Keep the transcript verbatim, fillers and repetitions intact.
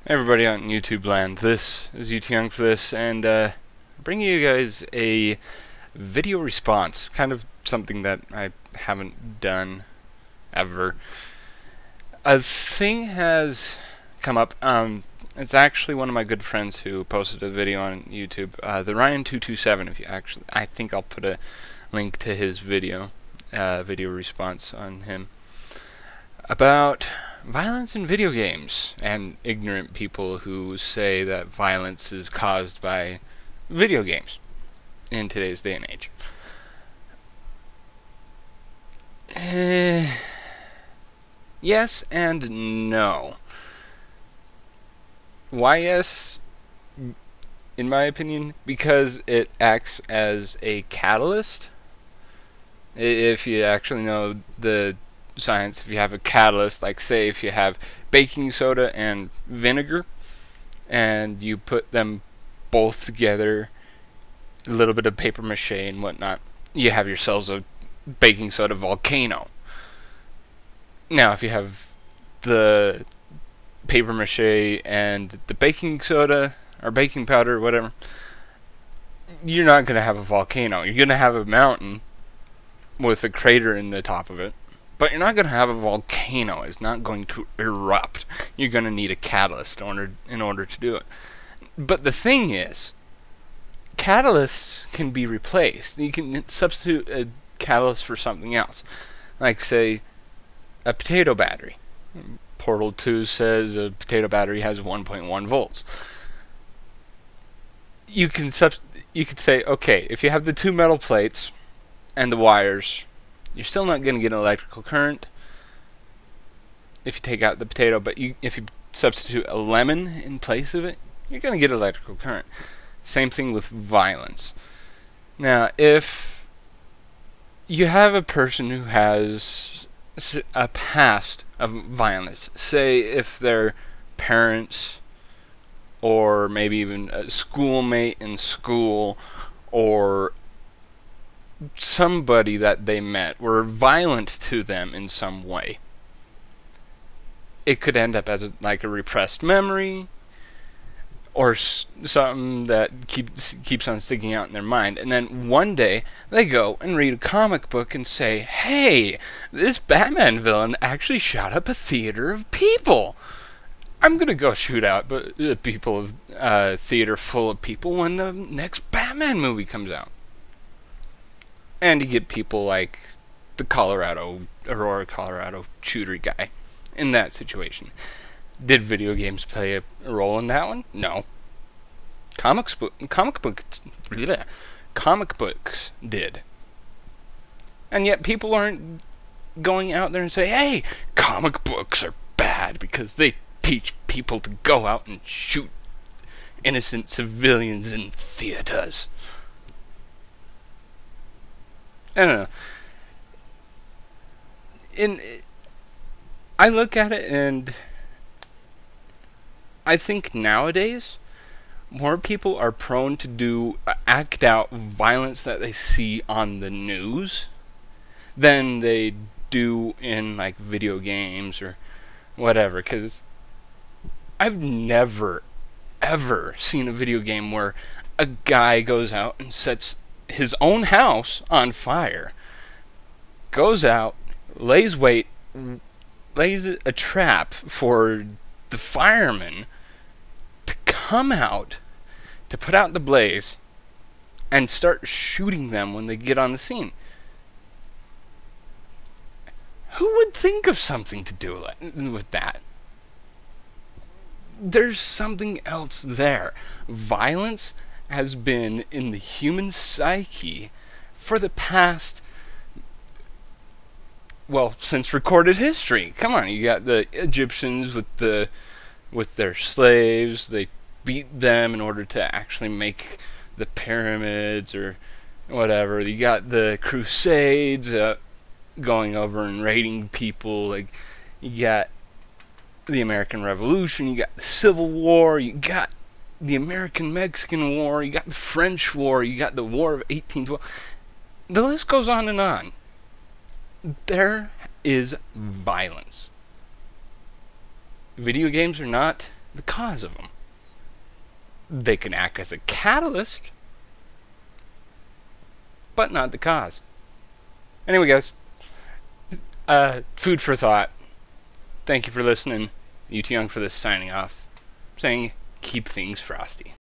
Hey everybody on YouTube land, this is U T Young for this, and uh, bringing you guys a video response, kind of something that I haven't done ever. A thing has come up. Um, it's actually one of my good friends who posted a video on YouTube, uh, the Ryan two two seven. If you actually, I think I'll put a link to his video, uh, video response on him about violence in video games and ignorant people who say that violence is caused by video games in today's day and age. Uh, yes and no. Why yes? In my opinion, because it acts as a catalyst. If you actually know the science, if you have a catalyst, like say if you have baking soda and vinegar and you put them both together, a little bit of paper mache and whatnot, you have yourselves a baking soda volcano. Now if you have the paper mache and the baking soda or baking powder or whatever, you're not going to have a volcano. You're going to have a mountain with a crater in the top of it. But you're not going to have a volcano. It's not going to erupt. You're going to need a catalyst in order, in order to do it. But the thing is, catalysts can be replaced. You can substitute a catalyst for something else. Like, say, a potato battery. Portal two says a potato battery has one point one volts. You can, subst you could say, okay, if you have the two metal plates and the wires, you're still not going to get an electrical current if you take out the potato, but you, if you substitute a lemon in place of it, you're going to get electrical current. Same thing with violence. Now, if you have a person who has a past of violence, say if their parents or maybe even a schoolmate in school or somebody that they met were violent to them in some way, it could end up as a, like a repressed memory or s something that keeps keeps on sticking out in their mind, and then one day they go and read a comic book and say, hey, this Batman villain actually shot up a theater of people. I'm gonna go shoot out the people of uh, theater full of people when the next Batman movie comes out. And you get people like the Colorado, Aurora, Colorado shooter guy in that situation. Did video games play a, a role in that one? No. Comics book, comic books, bleh, comic books did. And yet people aren't going out there and say, hey, comic books are bad because they teach people to go out and shoot innocent civilians in theaters. I don't know. In, I look at it and I think nowadays more people are prone to do uh, act out violence that they see on the news than they do in like video games or whatever. Because I've never ever seen a video game where a guy goes out and sets his own house on fire, goes out, lays wait, lays a trap for the firemen to come out to put out the blaze and start shooting them when they get on the scene. Who would think of something to do with that? There's something else there. Violence has been in the human psyche for the past, well, since recorded history. Come on, you got the Egyptians with the with their slaves. They beat them in order to actually make the pyramids or whatever. You got the Crusades uh, going over and raiding people. Like, you got the American Revolution. You got the Civil War. You got the American-Mexican War, you got the French War, you got the War of eighteen twelve. The list goes on and on. There is violence. Video games are not the cause of them. They can act as a catalyst, but not the cause. Anyway, guys, uh, food for thought. Thank you for listening. U T Young for this signing off, saying keep things frosty.